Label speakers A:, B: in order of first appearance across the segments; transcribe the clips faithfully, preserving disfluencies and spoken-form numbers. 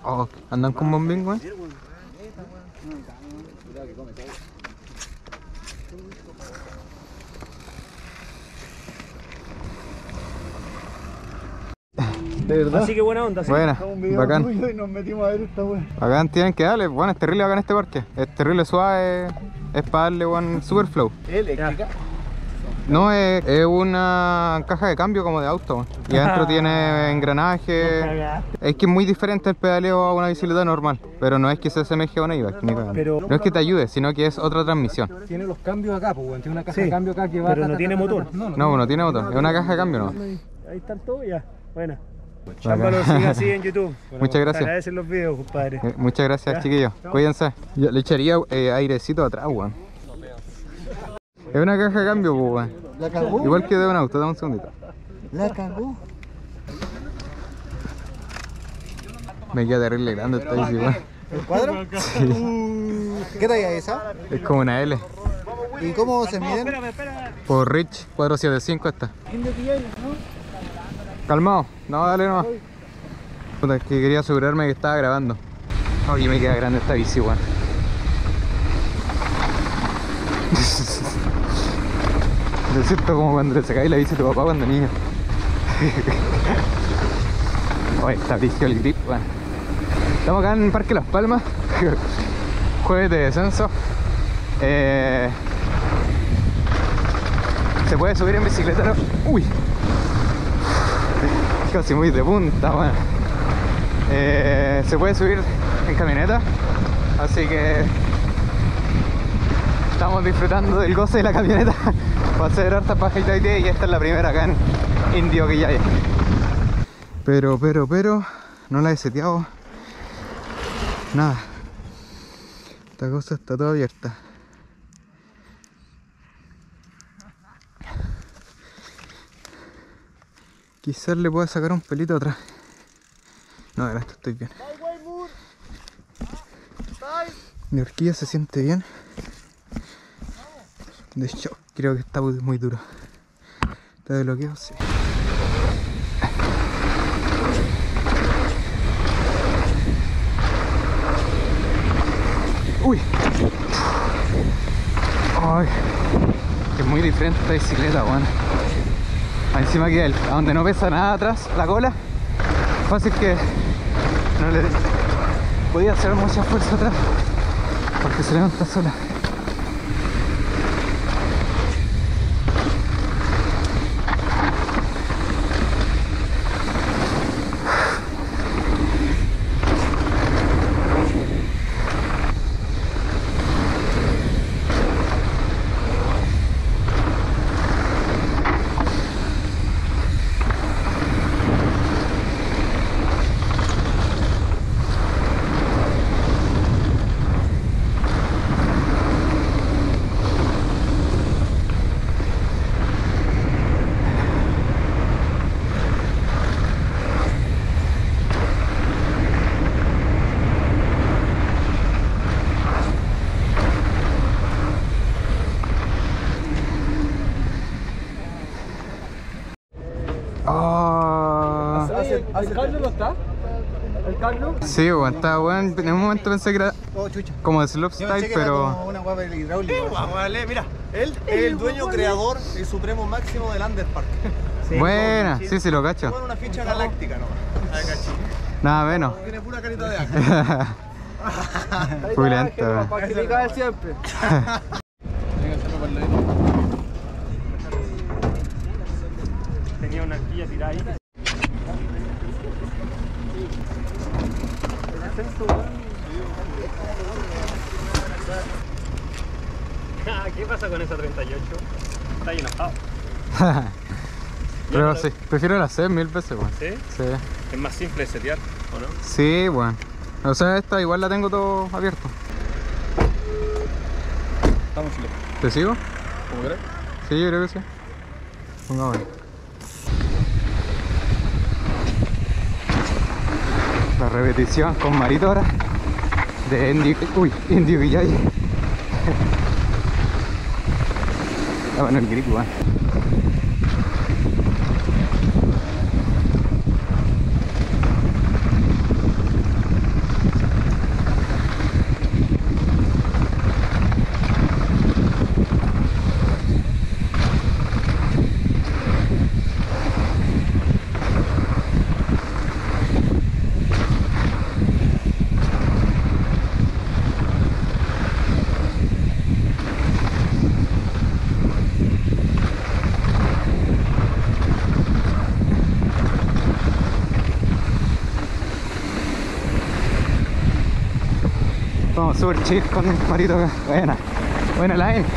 A: Oh, andan con bombín, güey.
B: ¿De verdad?
C: Así que buena onda, sí.
A: Buena, bacán.
B: Y nos metimos a ver esta wea.
A: Bacán, tienen que darle. Bueno, es terrible bacán este parque. Es terrible suave. Es para darle, weón, super flow.
B: ¿Eléctrica?
A: No, es, es una caja de cambio como de auto, weón. Y adentro tiene engranaje. Es que es muy diferente el pedaleo a una bicicleta normal. Pero no es que se asemeje a una e-bike, ni cagando.
C: Pero-
A: No es que te ayude, sino que es otra transmisión.
B: Tiene los cambios acá, pues, weón. Tiene una caja
C: Sí,
B: de cambio acá que va.
C: pero
B: ta,
C: no
B: ta,
C: tiene
B: ta, ta,
C: motor.
B: ta. No,
A: No, no tiene motor. Es una caja de cambio, ¿no?
C: Ahí están todos ya. Buena.
A: Bacán.
C: Chámbalo, siga así en YouTube.
A: Muchas
C: Te
A: gracias.
C: agradecen los videos, compadre.
A: Eh, Muchas gracias,
C: Ya.
A: chiquillos.
C: Chao.
A: Cuídense. Yo le echaría eh, airecito atrás, weón. Es una caja de cambio, pues, weón.
B: ¿La cagó?
A: Igual que de un auto, dame un segundito.
B: ¿La cagó?
A: Me queda terrible grande esta bici, weón.
B: ¿El cuadro?
A: Sí.
B: ¿Qué talla es esa?
A: Es como una L.
B: ¿Y cómo se miden?
C: Espérame, espérame.
A: Por Rich cuatrocientos setenta y cinco esta. Calmado, no, dale nomás. Puta, es que quería asegurarme que estaba grabando. Oye, me queda grande esta bici, weón. Me siento como cuando se cae la bici de tu papá cuando niño. Oye, está brígido el grip, weón. Estamos acá en Parque Las Palmas. Jueves de descenso. Eh... Se puede subir en bicicleta, ¿no? Uy. Casi muy de punta, bueno. eh, Se puede subir en camioneta. Así que estamos disfrutando del goce de la camioneta. Va a hacer harta paja y y esta es la primera acá en Indio que ya hay. Pero, pero, pero no la he seteado. Nada. Esta cosa está toda abierta. Quizás le pueda sacar un pelito atrás. No, de esto estoy bien. Mi horquilla se siente bien. De hecho, creo que está muy, muy duro. ¿Está de bloqueo? Sí. Uy. Ay. Es muy diferente esta bicicleta, weón. Encima que él, a donde no pesa nada atrás, la cola, fácil que no le podía hacer mucha fuerza atrás porque se levanta sola. Oh.
B: ¿El Carlos no está? ¿El Carlos?
A: Sí, bueno, estaba bueno. En un momento pensé que era
B: Oh, chucha.
A: como de slopestyle, pero
B: Una guapa hidráulica.
D: Vale, mira, él es el dueño, creador y supremo máximo del Underpark.
C: Sí,
A: buena,
C: sí.
A: sí, sí, lo cacho.
D: Con una ficha galáctica, ¿no? Ay, cachín.
A: Nada menos.
D: Tiene pura carita de ángel.
A: Muy lento, weón.
B: Para que me cae siempre.
C: Tenía una arquilla tirada ahí. El ascenso, weón. Ah, ¿qué pasa con esa treinta y ocho? Está ahí enojado.
A: Pero sí, prefiero la C mil veces, weón.
C: ¿Sí?
A: Sí.
C: Es más simple setear, ¿o no?
A: Sí, bueno. O sea, esta igual la tengo todo abierto.
D: Estamos en Chile.
A: ¿Te sigo?
D: ¿Cómo crees?
A: Sí, yo creo que sí. Pongamos ahí. La repetición con Marito ahora de Indio, uy, Indio Villay. Ah, bueno, el grip, weón. Somos super chill con Marito acá. Buena, buena la E.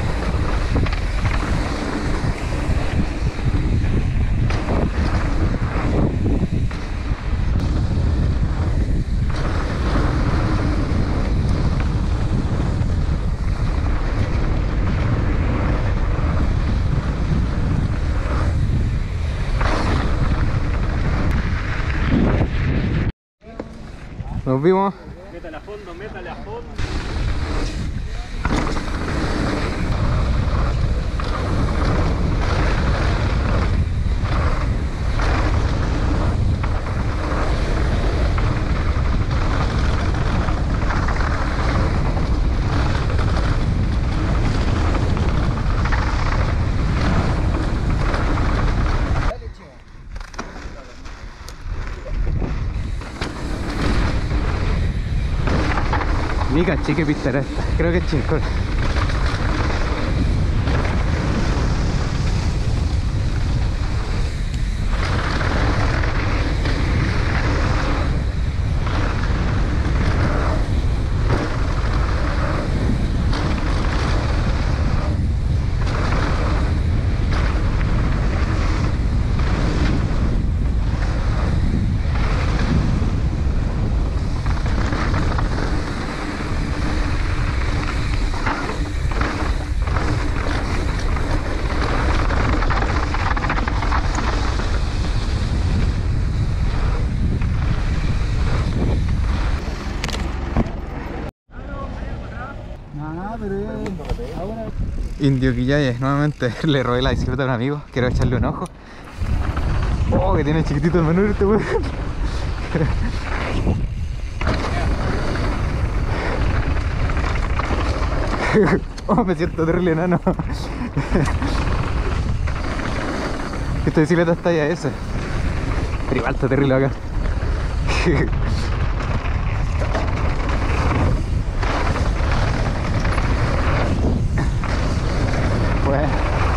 A: Nos vimos.
C: Métale a fondo, métale a fondo.
A: Ni caché qué pista era esta, creo que es Chincón. Indio Quillay, nuevamente le robé la bicicleta a un amigo, quiero echarle un ojo. Oh, que tiene chiquitito el menú este weón. Oh, me siento terrible enano. Esta bicicleta está ya esa. Pero igual está terrible acá. Bueno.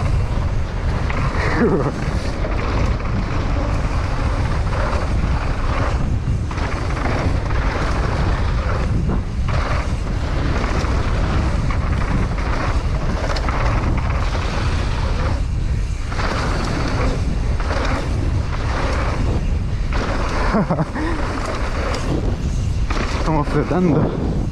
A: Estamos flotando.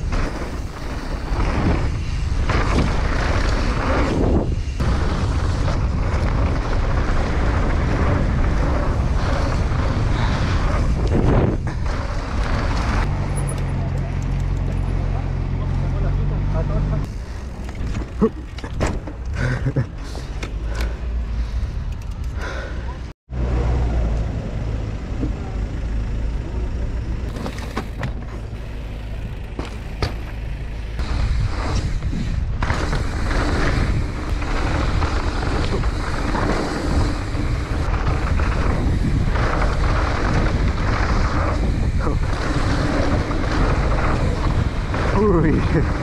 A: Uy.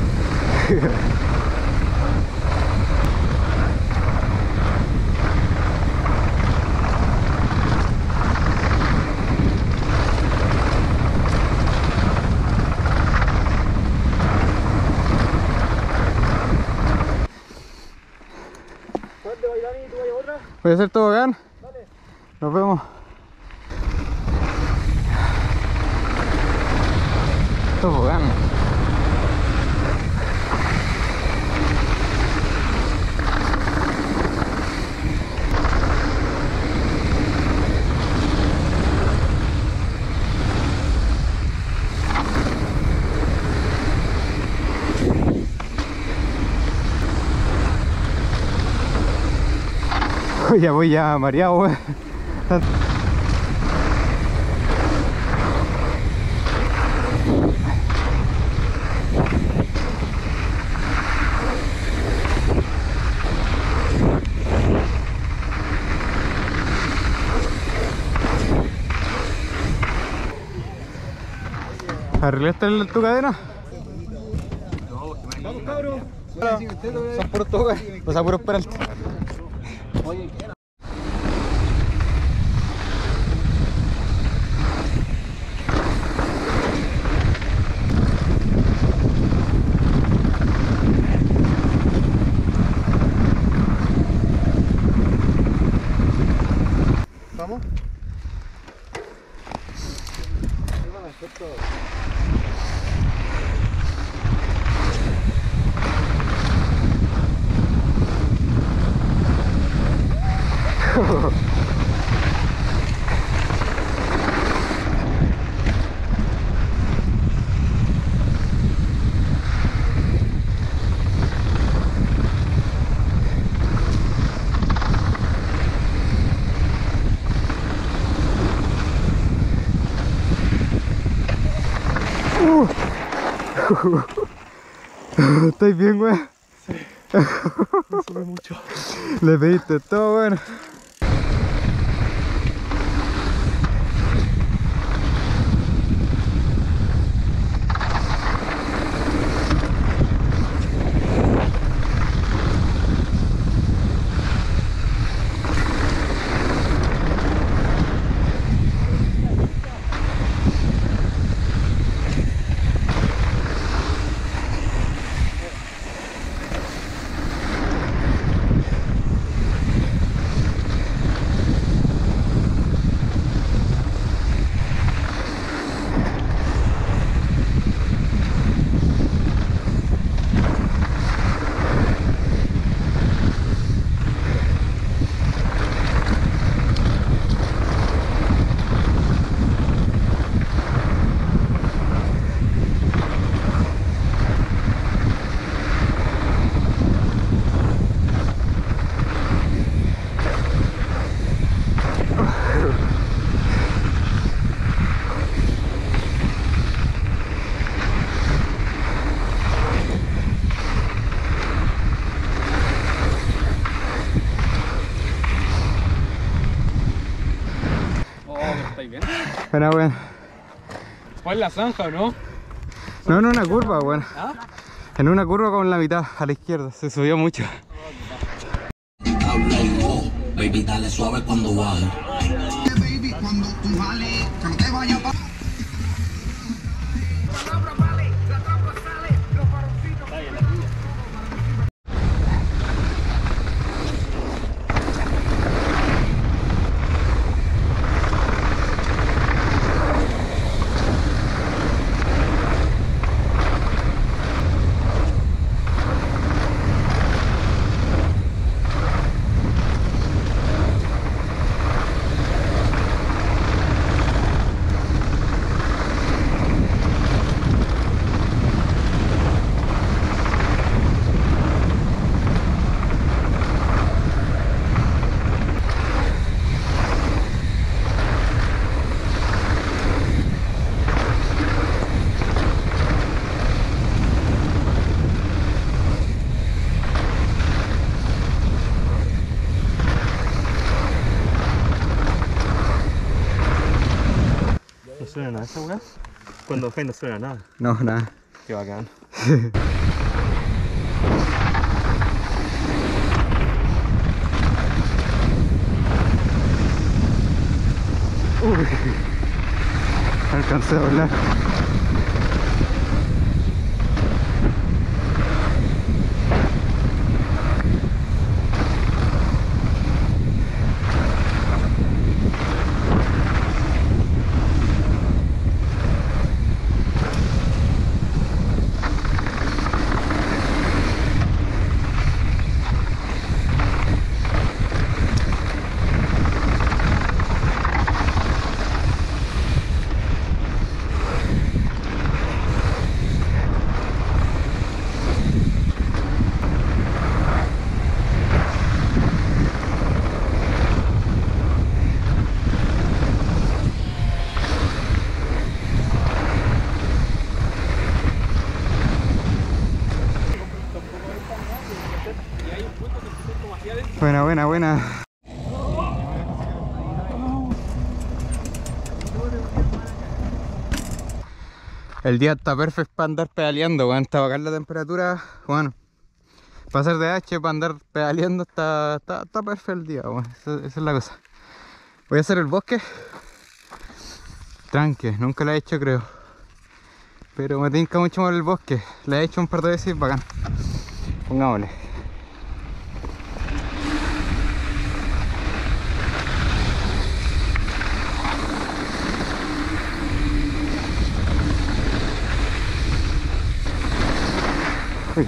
A: Voy a hacer tobogán. Dale. Nos vemos. Tobogán. Ya voy ya mareado, wey. ¿Arreglaste el- tu cadena?
B: Vamos, cabros.
A: Son puros togas, o sea, puros peraltes. ¿Estáis bien, weón?
D: Sí. Me sube mucho.
A: Le pediste todo, bueno. Buena, buena.
C: ¿Cuál es la zanja o no?
A: No, en una curva, bueno.
C: ¿Ah?
A: En una curva con la mitad a la izquierda, se subió mucho.
E: Baby, dale suave cuando baje. Baby, cuando tú jales, que no te vayas pa...
D: ¿No suena nada esa weá? Cuando bajáis no suena nada.
A: No, nada.
D: Qué bacán.
A: Uy, alcancé a hablar. Buena, buena, buena. El día está perfecto para andar pedaleando, weón. Está bacán la temperatura, bueno. Para hacer D H, para andar pedaleando, está, está, está perfecto el día, weón. Esa, esa es la cosa. Voy a hacer el bosque. Tranque, nunca lo he hecho, creo. Pero me tinca mucho más el bosque. Lo he hecho un par de veces, bacán. Pongámosle. Uy.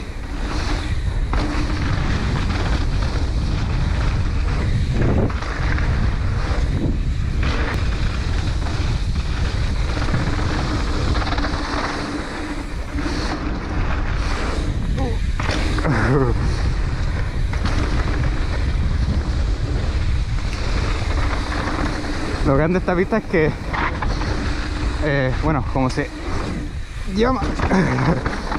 A: Lo grande de esta pista es que, eh, bueno, como se llama,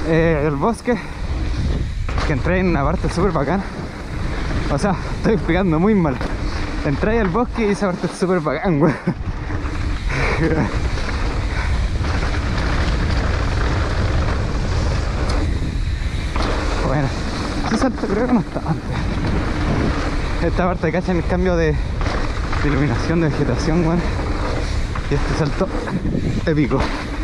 A: eh, el bosque, que entré en una parte súper bacana. O sea, estoy explicando muy mal. Entré al bosque y esa parte es súper bacán, güey. Bueno, ese salto creo que no está antes. Esta parte, ¿cachan? El cambio de, de iluminación, de vegetación, güey. Y este salto épico.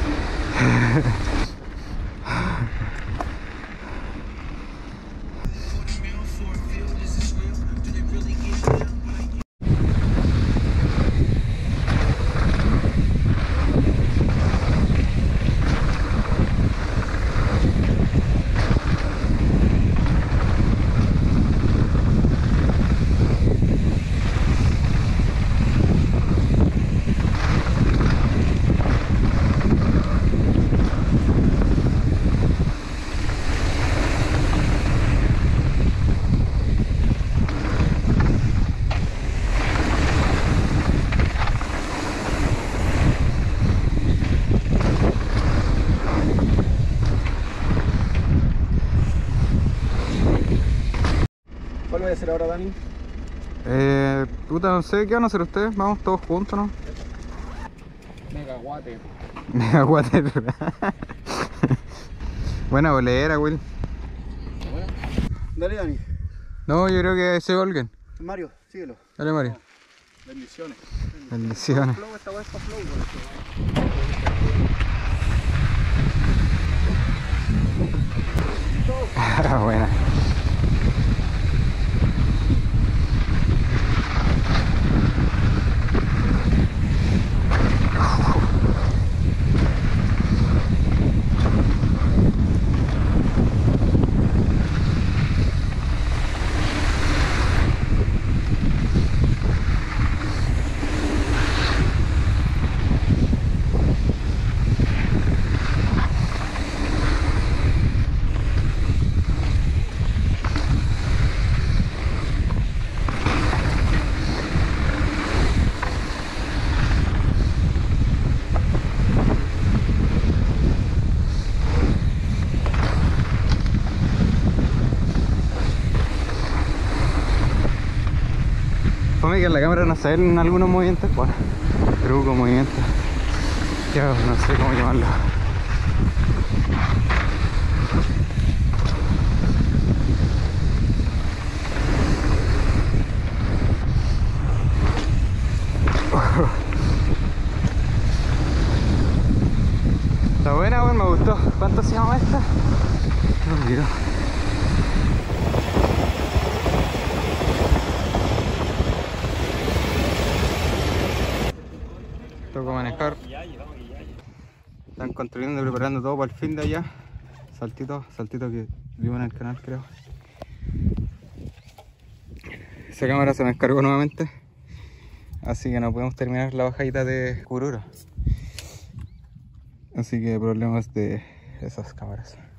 B: ¿Cuál voy a hacer ahora, Dani?
A: Eh, puta, no sé, ¿qué van a hacer ustedes? Vamos todos juntos, ¿no?
C: Mega guate.
A: Mega water. Buena bolera, Will.
B: Dale, Dani.
A: No, yo creo que soy Olgen.
B: Mario, síguelo.
A: Dale, Mario.
B: Bendiciones.
A: Bendiciones.
B: Flow, esta weá es pa' flow, weón.
A: Buena. Fome que en la cámara no se ven algunos movimientos, bueno, trucos, movimientos, ya no sé cómo llamarlo. Está buena, bueno, me gustó. ¿Cuánto se llama esta? No olvido. Toco manejar. Están construyendo y preparando todo para el fin de allá. Saltito, saltito que vivo en el canal, creo. Esa cámara se me descargó nuevamente, así que no podemos terminar la bajadita de Cururo. Así que problemas de esas cámaras.